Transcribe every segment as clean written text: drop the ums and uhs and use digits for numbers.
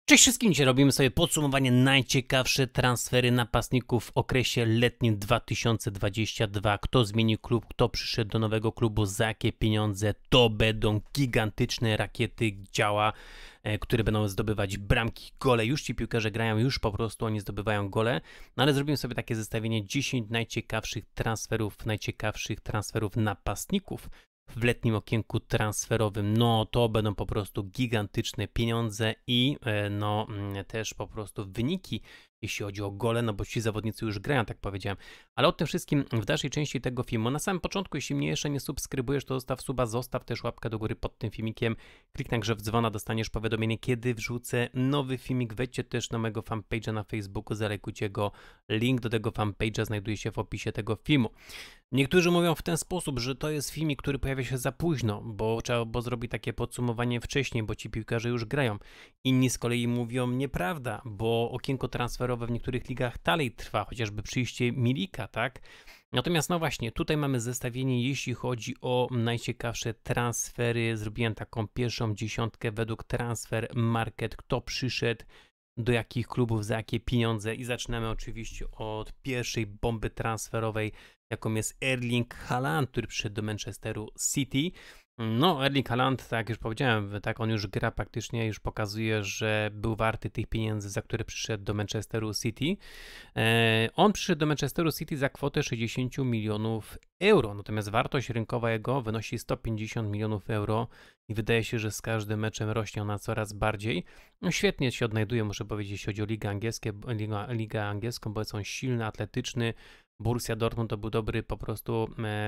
Cześć wszystkim, dzisiaj robimy sobie podsumowanie najciekawsze transfery napastników w okresie letnim 2022. Kto zmienił klub, kto przyszedł do nowego klubu, za jakie pieniądze. To będą gigantyczne rakiety działa, które będą zdobywać bramki, gole. Już ci piłkarze grają, już po prostu oni zdobywają gole. No ale zrobimy sobie takie zestawienie 10 najciekawszych transferów napastników w letnim okienku transferowym. No to będą po prostu gigantyczne pieniądze i też po prostu wyniki, jeśli chodzi o gole, no bo ci zawodnicy już grają, tak powiedziałem. Ale o tym wszystkim w dalszej części tego filmu. Na samym początku, jeśli mnie jeszcze nie subskrybujesz, to zostaw suba, zostaw też łapkę do góry pod tym filmikiem. Kliknij grzew dzwona, dostaniesz powiadomienie, kiedy wrzucę nowy filmik. Wejdźcie też na mojego fanpage'a na Facebooku, zalajkujcie go. Link do tego fanpage'a znajduje się w opisie tego filmu. Niektórzy mówią w ten sposób, że to jest filmik, który pojawia się za późno, bo trzeba było zrobić takie podsumowanie wcześniej, bo ci piłkarze już grają. Inni z kolei mówią nieprawda, bo okienko transferowe w niektórych ligach dalej trwa, chociażby przyjście Milika, tak? Natomiast no właśnie, tutaj mamy zestawienie, jeśli chodzi o najciekawsze transfery. Zrobiłem taką pierwszą dziesiątkę według Transfer Market, kto przyszedł, do jakich klubów, za jakie pieniądze i zaczynamy oczywiście od pierwszej bomby transferowej, jaką jest Erling Haaland, który przyszedł do Manchesteru City. No, Erling Haaland, tak jak już powiedziałem, tak on już gra praktycznie, już pokazuje, że był warty tych pieniędzy, za które przyszedł do Manchesteru City. On przyszedł do Manchesteru City za kwotę 60 milionów euro, natomiast wartość rynkowa jego wynosi 150 milionów euro i wydaje się, że z każdym meczem rośnie ona coraz bardziej. No, świetnie się odnajduje, muszę powiedzieć, jeśli chodzi o ligę angielską, bo jest on silny, atletyczny. Borussia Dortmund to był dobry po prostu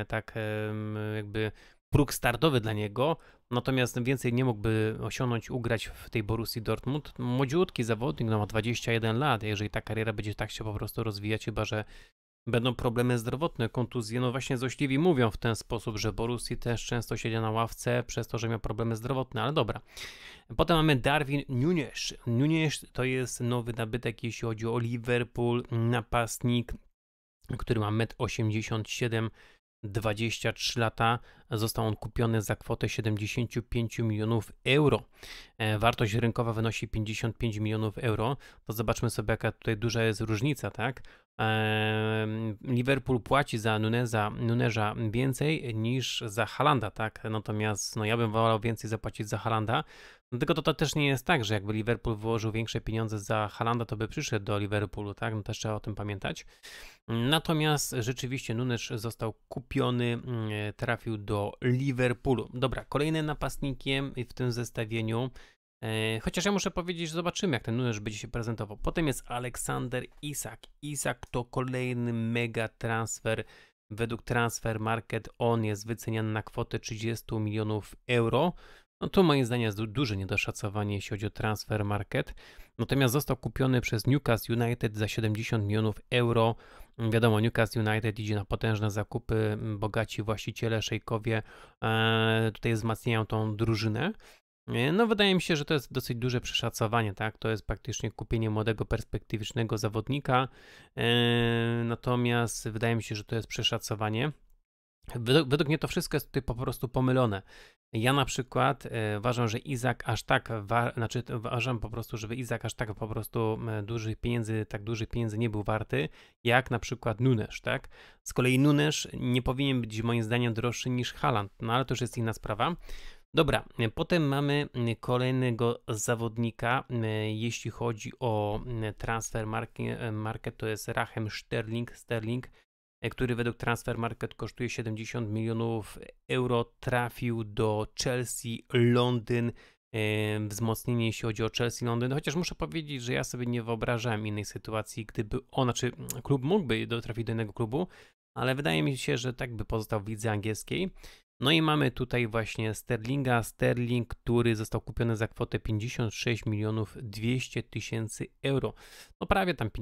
jakby próg startowy dla niego, natomiast więcej nie mógłby osiągnąć, ugrać w tej Borussii Dortmund. Młodziutki zawodnik, no ma 21 lat, jeżeli ta kariera będzie tak się po prostu rozwijać, chyba że będą problemy zdrowotne, kontuzje, no właśnie złośliwi mówią w ten sposób, że Borussii też często siedzi na ławce przez to, że miał problemy zdrowotne, ale dobra. Potem mamy Darwin Núñez. Núñez to jest nowy nabytek, jeśli chodzi o Liverpool, napastnik, który ma 1,87 m, 23 lata. Został on kupiony za kwotę 75 milionów euro. Wartość rynkowa wynosi 55 milionów euro. To zobaczmy sobie, jaka tutaj duża jest różnica, tak? Liverpool płaci za Nuneza więcej niż za Haalanda, tak? Natomiast no, ja bym wolał więcej zapłacić za Haalanda. Dlatego to też nie jest tak, że jakby Liverpool wyłożył większe pieniądze za Haalanda, to by przyszedł do Liverpoolu, tak? No też trzeba o tym pamiętać. Natomiast rzeczywiście Nunes został kupiony, trafił do Liverpoolu. Dobra, kolejnym napastnikiem w tym zestawieniu, chociaż ja muszę powiedzieć, że zobaczymy, jak ten Nunes będzie się prezentował. Potem jest Aleksander Isak. Isak to kolejny mega transfer. Według Transfer Market on jest wyceniany na kwotę 30 milionów euro. No to moim zdaniem jest duże niedoszacowanie, jeśli chodzi o Transfer Market. Natomiast został kupiony przez Newcastle United za 70 milionów euro. Wiadomo, Newcastle United idzie na potężne zakupy, bogaci właściciele, szejkowie tutaj wzmacniają tą drużynę. No wydaje mi się, że to jest dosyć duże przeszacowanie, tak? To jest praktycznie kupienie młodego, perspektywicznego zawodnika. Natomiast wydaje mi się, że to jest przeszacowanie. Według mnie to wszystko jest tutaj po prostu pomylone. Ja na przykład uważam, że Izak aż tak, uważam po prostu, żeby Izak aż tak po prostu dużych pieniędzy nie był warty, jak na przykład Nunes, tak? Z kolei Nunes nie powinien być moim zdaniem droższy niż Haaland, no ale to już jest inna sprawa. Dobra, potem mamy kolejnego zawodnika, jeśli chodzi o Transfer Market, to jest Raheem Sterling, który według Transfer Market kosztuje 70 milionów euro, trafił do Chelsea Londyn, wzmocnienie jeśli chodzi o Chelsea Londyn, chociaż muszę powiedzieć, że ja sobie nie wyobrażałem innej sytuacji, gdyby klub mógłby trafić do innego klubu, ale wydaje mi się, że tak by pozostał w lidze angielskiej. No i mamy tutaj właśnie Sterling, który został kupiony za kwotę 56 milionów 200 tysięcy euro. No prawie tam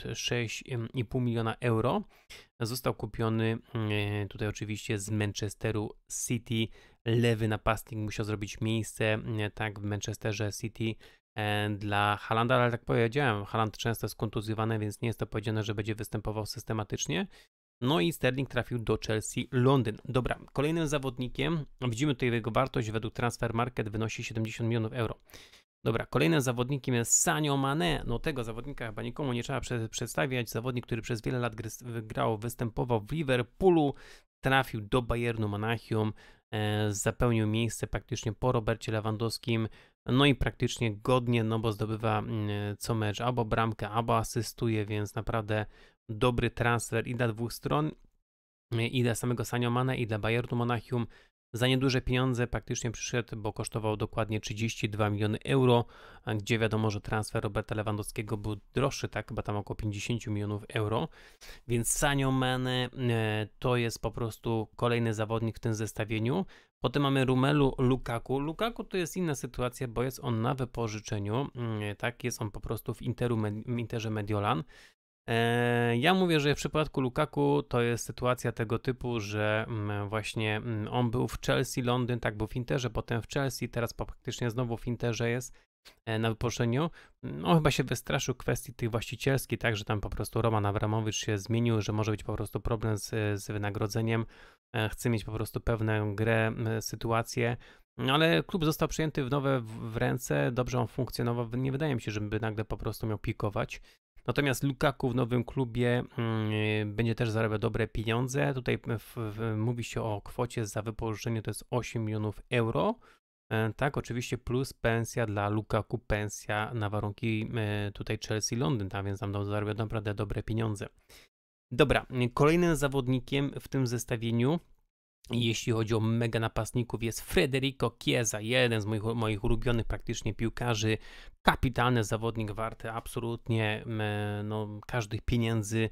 56,5 miliona euro. Został kupiony tutaj oczywiście z Manchesteru City. Lewy napastnik musiał zrobić miejsce tak w Manchesterze City dla Haalanda, ale tak powiedziałem, Haaland często jest kontuzjowany, więc nie jest to powiedziane, że będzie występował systematycznie. No i Sterling trafił do Chelsea Londyn. Dobra, kolejnym zawodnikiem, widzimy tutaj jego wartość według Transfer Market wynosi 70 milionów euro. Dobra, kolejnym zawodnikiem jest Sadio Mané. No tego zawodnika chyba nikomu nie trzeba przedstawiać. Zawodnik, który przez wiele lat występował w Liverpoolu, trafił do Bayernu Monachium, zapełnił miejsce praktycznie po Robercie Lewandowskim, no i praktycznie godnie, no bo zdobywa co mecz albo bramkę, albo asystuje, więc naprawdę dobry transfer i dla dwóch stron, i dla samego Sadio Mané, i dla Bayernu Monachium. Za nieduże pieniądze praktycznie przyszedł, bo kosztował dokładnie 32 miliony euro, gdzie wiadomo, że transfer Roberta Lewandowskiego był droższy, tak, chyba tam około 50 milionów euro, więc Sadio Mané to jest po prostu kolejny zawodnik w tym zestawieniu. Potem mamy Romelu Lukaku. Lukaku to jest inna sytuacja, bo jest on na wypożyczeniu, tak, jest on po prostu w Interze Mediolan. Ja mówię, że w przypadku Lukaku to jest sytuacja tego typu, że właśnie on był w Chelsea, Londyn, tak, był w Interze, potem w Chelsea, teraz praktycznie znowu w Interze jest na wypożyczeniu. On chyba się wystraszył kwestii tych właścicielskich, tak, że tam po prostu Roman Abramowicz się zmienił, że może być po prostu problem z wynagrodzeniem, chce mieć po prostu pewną grę, sytuację. Ale klub został przyjęty w ręce, dobrze on funkcjonował, nie wydaje mi się, żeby nagle po prostu miał pikować. Natomiast Lukaku w nowym klubie będzie też zarabiał dobre pieniądze. Tutaj mówi się o kwocie za wypożyczenie, to jest 8 milionów euro. Tak, oczywiście plus pensja dla Lukaku, pensja na warunki tutaj Chelsea Londyn, tak, więc tam zarabiał naprawdę dobre pieniądze. Dobra, kolejnym zawodnikiem w tym zestawieniu, jeśli chodzi o mega napastników, jest Federico Chiesa, jeden z moich ulubionych praktycznie piłkarzy, kapitalny zawodnik, warty absolutnie każdych pieniędzy,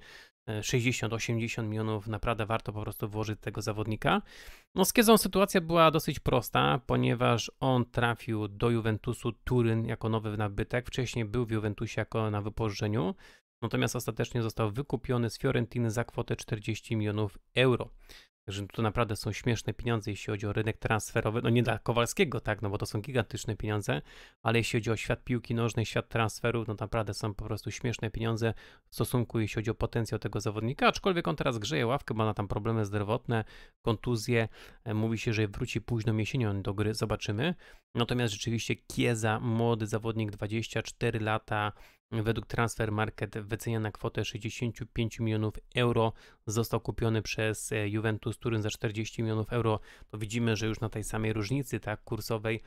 60-80 milionów, naprawdę warto po prostu włożyć tego zawodnika. No z Chiesą sytuacja była dosyć prosta, ponieważ on trafił do Juventusu Turyn jako nowy nabytek, wcześniej był w Juventusie jako na wypożyczeniu, natomiast ostatecznie został wykupiony z Fiorentiny za kwotę 40 milionów euro. Także to naprawdę są śmieszne pieniądze, jeśli chodzi o rynek transferowy. No nie dla Kowalskiego, tak, no bo to są gigantyczne pieniądze, ale jeśli chodzi o świat piłki nożnej, świat transferów, no naprawdę są po prostu śmieszne pieniądze w stosunku, jeśli chodzi o potencjał tego zawodnika, aczkolwiek on teraz grzeje ławkę, bo ma tam problemy zdrowotne, kontuzje, mówi się, że wróci późną jesienią do gry, zobaczymy. Natomiast rzeczywiście Chiesa, młody zawodnik, 24 lata, według Transfer Market wyceniana na kwotę 65 milionów euro, został kupiony przez Juventus Turyn za 40 milionów euro. To widzimy, że już na tej samej różnicy, tak, kursowej,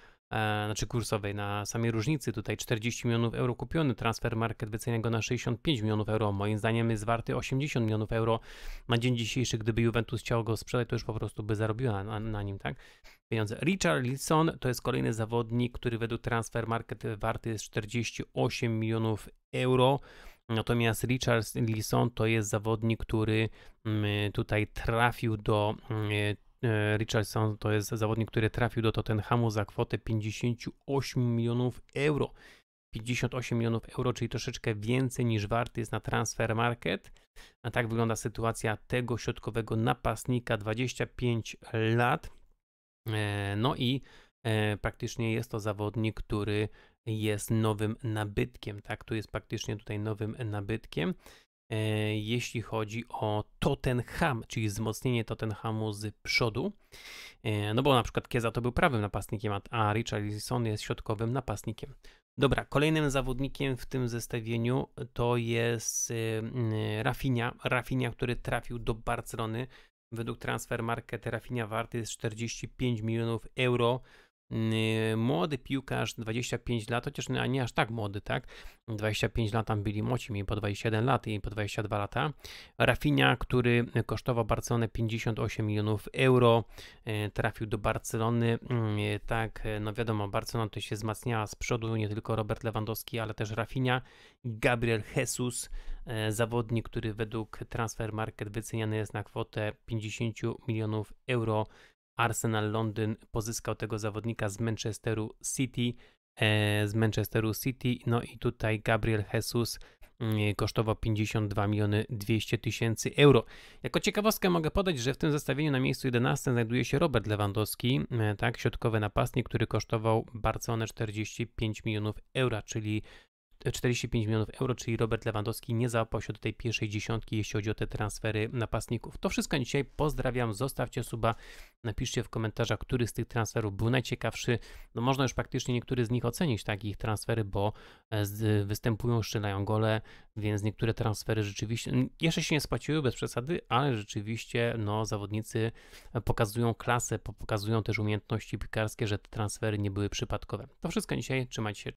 na samej różnicy tutaj 40 milionów euro kupiony, Transfer Market wycenia go na 65 milionów euro. Moim zdaniem jest warty 80 milionów euro. Na dzień dzisiejszy, gdyby Juventus chciał go sprzedać, to już po prostu by zarobiła na nim, tak, pieniądze. Richarlison to jest kolejny zawodnik, który według Transfer Market warty jest 48 milionów euro. Natomiast Richarlison to jest zawodnik, który tutaj trafił do Richarlison to jest zawodnik, który trafił do Tottenhamu za kwotę 58 milionów euro. 58 milionów euro, czyli troszeczkę więcej niż warty jest na Transfer Market. A tak wygląda sytuacja tego środkowego napastnika, 25 lat. No i praktycznie jest to zawodnik, który jest nowym nabytkiem, tak? Tu jest praktycznie tutaj nowym nabytkiem. Jeśli chodzi o Tottenham, czyli wzmocnienie Tottenhamu z przodu, no bo na przykład Chiesa to był prawym napastnikiem, a Richarlison jest środkowym napastnikiem. Dobra, kolejnym zawodnikiem w tym zestawieniu to jest Rafinha, który trafił do Barcelony. Według Transfer Market Rafinha warty jest 45 milionów euro. Młody piłkarz, 25 lat, chociaż nie aż tak młody, tak? 25 lat tam byli młodzi, mieli po 27 lat i po 22 lata. Rafinha, który kosztował Barcelonę 58 milionów euro, trafił do Barcelony. Tak, no wiadomo, Barcelona to się wzmacniała z przodu, nie tylko Robert Lewandowski, ale też Rafinha. Gabriel Jesus, zawodnik, który według Transfer Market wyceniany jest na kwotę 50 milionów euro. Arsenal Londyn pozyskał tego zawodnika z Manchesteru City, no i tutaj Gabriel Jesus kosztował 52 miliony 200 tysięcy euro. Jako ciekawostkę mogę podać, że w tym zestawieniu na miejscu 11 znajduje się Robert Lewandowski, tak, środkowy napastnik, który kosztował Barcelonę 45 milionów euro, czyli 45 milionów euro, czyli Robert Lewandowski nie załapał się do tej pierwszej dziesiątki, jeśli chodzi o te transfery napastników. To wszystko dzisiaj. Pozdrawiam, zostawcie suba, napiszcie w komentarzach, który z tych transferów był najciekawszy. No można już praktycznie niektóre z nich ocenić, tak, ich transfery, bo występują, strzelają gole, więc niektóre transfery rzeczywiście jeszcze się nie spłaciły bez przesady, ale rzeczywiście no, zawodnicy pokazują klasę, pokazują też umiejętności piłkarskie, że te transfery nie były przypadkowe. To wszystko dzisiaj, trzymajcie się.